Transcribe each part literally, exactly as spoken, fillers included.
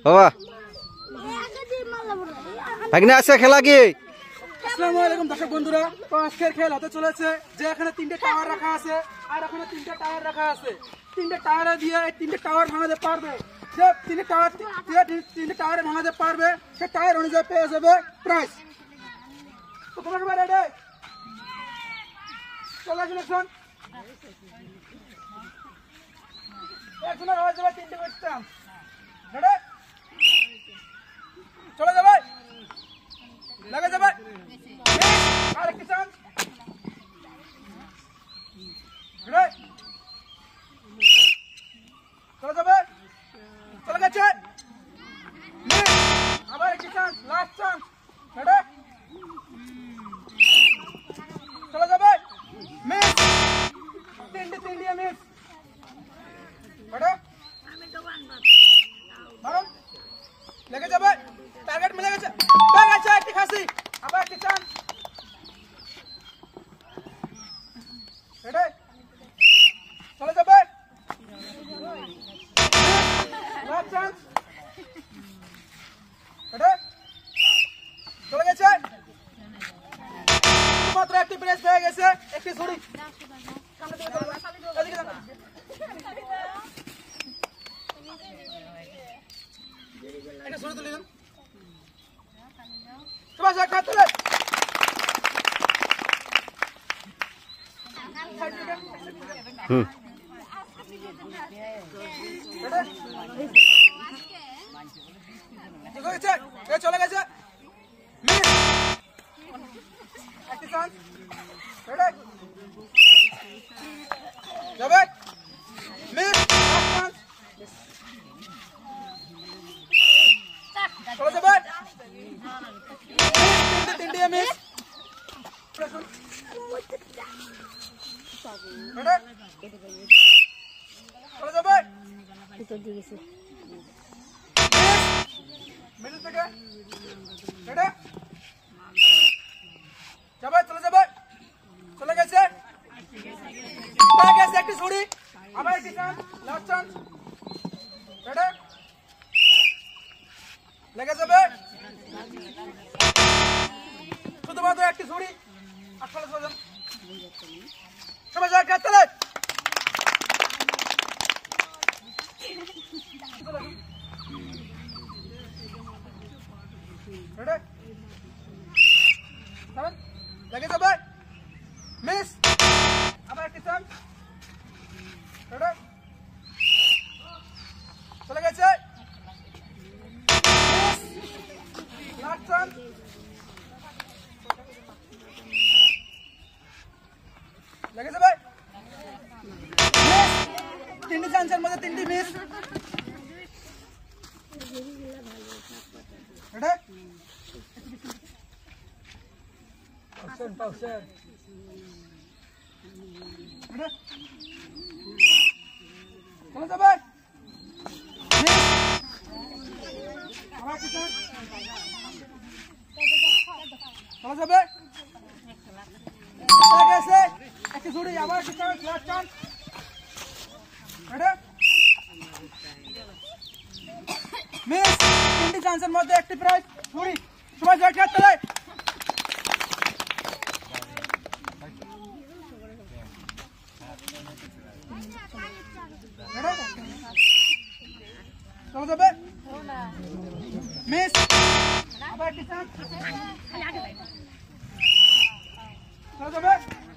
বাবা ভাগিনা আছে খেলা কি? আসসালামু আলাইকুম দর্শক বন্ধুরা, তো আজকের খেল হতে চলেছে যে এখানে তিনটে টাওয়ার রাখা আছে আর এখানে তিনটে টাওয়ার রাখা আছে। তিনটে টাওয়ারে দিয়ে এই তিনটে টাওয়ার ভাঙাতে পারবে, যে তিনটে টাওয়ার তিনটে টাওয়ারে ভাঙাতে পারবে সে টাওয়ার অনুযায়ী পেয়ে যাবে প্রাইজ। তো তোমরা সবাই রেডি? চলে আসুন এখন। একজনের হয়ে যাবে তিনটে করতাম। রেডি? চলে যাবে, লাগে যাবে। আর একটি চান্স। রেডি? চলে যাবে, চলে গেছে। আবার একটি চান্স, লাস্ট চান্স। রেডি? চলে যাবে, মিস। তিনটে তিনটে মিস। রেডি? মারুন, লেগে যাবে। টার্গেট মিলে গেছে, পেয়ে গেছে একটি খাসি। আবার একটি চান্স। রেডি? চলে যাবে, লাস্ট চান্স। রেডি? চলে গেছে, মাত্র একটি প্রেস পেয়ে গেছে, একটি ছুরি। একটা ছুরি তুলে দেন সবাই, খাত তুলে। হুম চলে গেছে, মিস। একটি চান্স। রেডি? যাবে, মিস। চান্স। চলে যাবে, তিনটে তিনটে মিস। রেডি? চলে যাবে, মিডল থেকে। রেডি? যাবে, চলে যাবে, চলে গেছে, পেয়ে গেছে একটি ছুরি। আবার একটি চান্স, লাস্ট চান্স। রেডি? লেগে যাবে, শুধুমাত্র একটি ছুরি। আসলে চলে যান সবাই, যা খাত তোলে। রেডি? লেগে যাবে, মিস। আবার একটি চান্স। রেডি? চলে গেছে, লাস্ট চান্স। লেগে যাবে, তিনটি চান্সের মধ্যে তিনটি মিস। রেডি? পাউশন পাউশন। রেডি? চলে যাবে, মিস। আবার কি চান্স। চলে যাবে, পেয়ে গেছে একটি ছুরি। আবার একটি chance, last chance. Ready? Miss. তিনটি চান্সের মধ্যে একটি প্রাইজ, ছুরি। সবাই জয় খেতে তোলে। চলে যাবে, মিস। আবার একটি চান্স। চলে যাবে,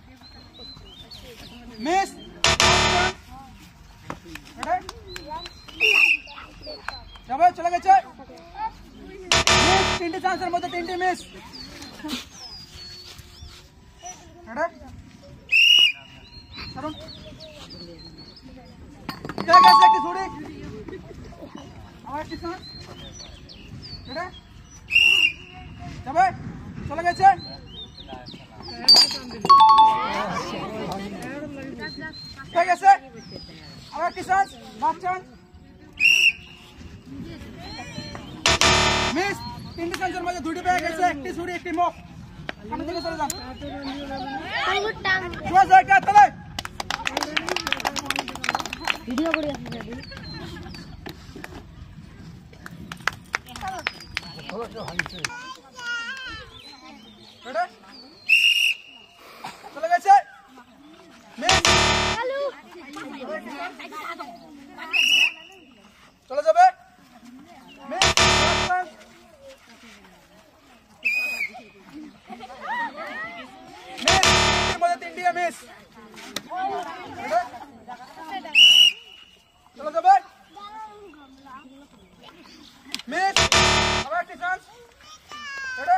মিস। যাবে, চলে গেছে, মিস। তিনটে চান্সের মধ্যে তিনটে মিস। পেয়ে গেছে একটি ছুরি। আবার একটি চান্স। যাবে, চলে গেছে, পেয়ে গেছে। আবার একটি চান্স, লাস্ট চান্স। মিস। তিনটি চান্সের মধ্যে দুটি পেয়ে গেছে, একটি ছুরি একটি মুখ। সামনে থেকে চলে যান। ভিডিও করে রেডি চলে গেছে মিস চলে যাবে মিস মিস তিনটির মধ্যে তিনটি মিস চলে যাবে মিস আবার একটি চান্স রেডি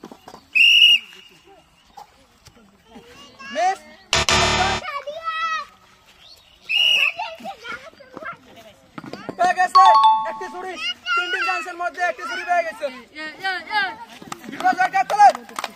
মিস পেয়ে গেছে একটি ছুরি তিনটি চান্সের মধ্যে একটি ছুরি পেয়ে গেছে বিপ্লব সরকার চলে